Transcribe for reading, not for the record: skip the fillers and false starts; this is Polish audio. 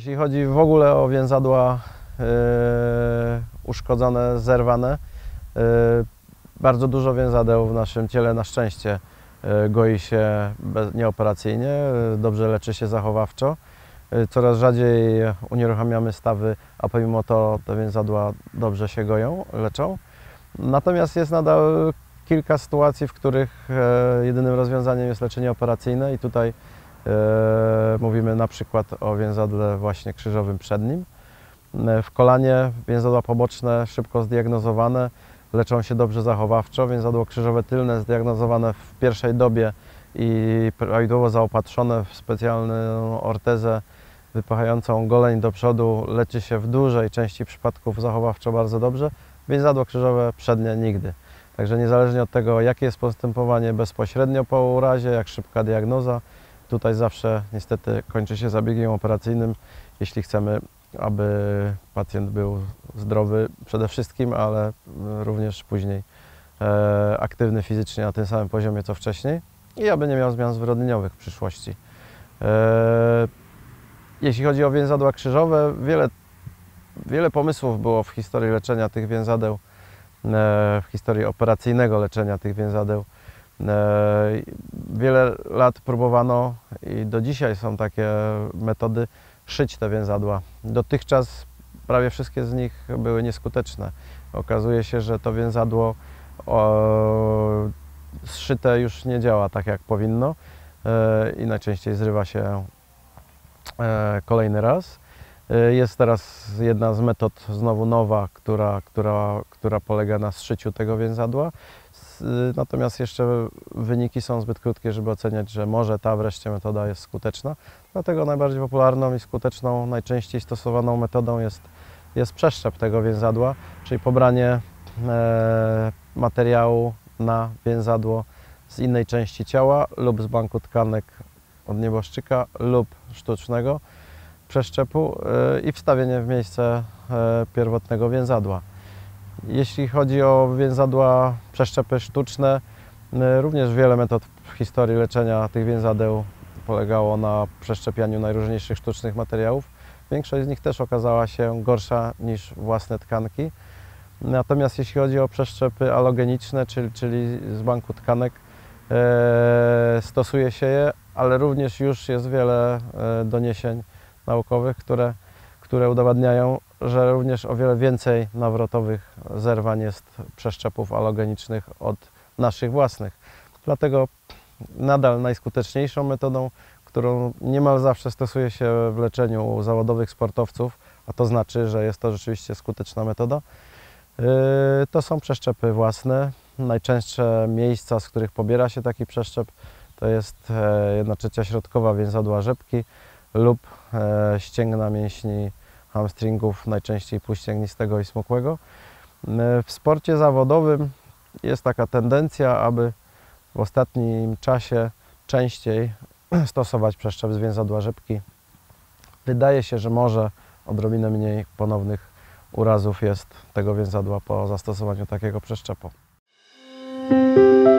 Jeśli chodzi w ogóle o więzadła uszkodzone, zerwane, bardzo dużo więzadeł w naszym ciele na szczęście goi się nieoperacyjnie, dobrze leczy się zachowawczo. Coraz rzadziej unieruchamiamy stawy, a pomimo to te więzadła dobrze się goją, leczą. Natomiast jest nadal kilka sytuacji, w których jedynym rozwiązaniem jest leczenie operacyjne i tutaj mówimy na przykład o więzadle właśnie krzyżowym przednim. W kolanie więzadła poboczne szybko zdiagnozowane, leczą się dobrze zachowawczo. Więzadło krzyżowe tylne zdiagnozowane w pierwszej dobie i prawidłowo zaopatrzone w specjalną ortezę wypychającą goleń do przodu leczy się w dużej części przypadków zachowawczo bardzo dobrze. Więzadło krzyżowe przednie nigdy. Także niezależnie od tego, jakie jest postępowanie bezpośrednio po urazie, jak szybka diagnoza, tutaj zawsze niestety kończy się zabiegiem operacyjnym, jeśli chcemy, aby pacjent był zdrowy przede wszystkim, ale również później aktywny fizycznie na tym samym poziomie co wcześniej i aby nie miał zmian zwyrodnieniowych w przyszłości. Jeśli chodzi o więzadła krzyżowe, wiele pomysłów było w historii leczenia tych więzadeł, w historii operacyjnego leczenia tych więzadeł. Wiele lat próbowano i do dzisiaj są takie metody szyć te więzadła. Dotychczas prawie wszystkie z nich były nieskuteczne. Okazuje się, że to więzadło zszyte już nie działa tak jak powinno i najczęściej zrywa się kolejny raz. Jest teraz jedna z metod znowu nowa, która polega na zszyciu tego więzadła. Natomiast jeszcze wyniki są zbyt krótkie, żeby oceniać, że może ta wreszcie metoda jest skuteczna. Dlatego najbardziej popularną i skuteczną, najczęściej stosowaną metodą jest przeszczep tego więzadła, czyli pobranie materiału na więzadło z innej części ciała lub z banku tkanek od nieboszczyka lub sztucznego przeszczepu i wstawienie w miejsce pierwotnego więzadła. Jeśli chodzi o więzadła, przeszczepy sztuczne, również wiele metod w historii leczenia tych więzadeł polegało na przeszczepianiu najróżniejszych sztucznych materiałów. Większość z nich też okazała się gorsza niż własne tkanki. Natomiast jeśli chodzi o przeszczepy alogeniczne, czyli z banku tkanek, stosuje się je, ale również już jest wiele doniesień naukowych, które udowadniają, że również o wiele więcej nawrotowych zerwań jest przeszczepów alogenicznych od naszych własnych. Dlatego nadal najskuteczniejszą metodą, którą niemal zawsze stosuje się w leczeniu zawodowych sportowców, a to znaczy, że jest to rzeczywiście skuteczna metoda, to są przeszczepy własne. Najczęstsze miejsca, z których pobiera się taki przeszczep, to jest 1/3 środkowa więzadła rzepki lub ścięgna mięśni hamstringów, najczęściej półścięgnistego i smukłego. W sporcie zawodowym jest taka tendencja, aby w ostatnim czasie częściej stosować przeszczep z więzadła rzepki. Wydaje się, że może odrobinę mniej ponownych urazów jest tego więzadła po zastosowaniu takiego przeszczepu.